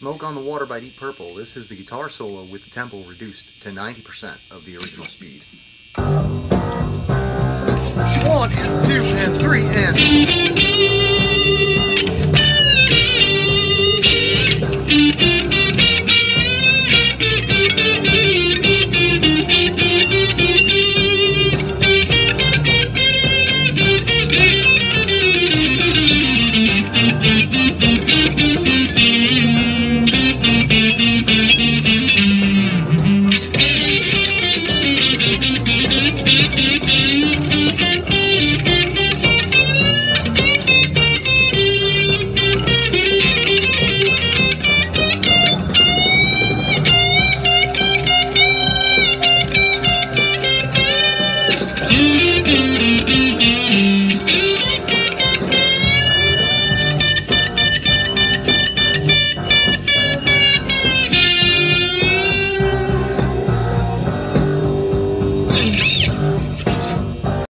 Smoke on the Water by Deep Purple. This is the guitar solo with the tempo reduced to 90% of the original speed. 1 and 2 and 3 and...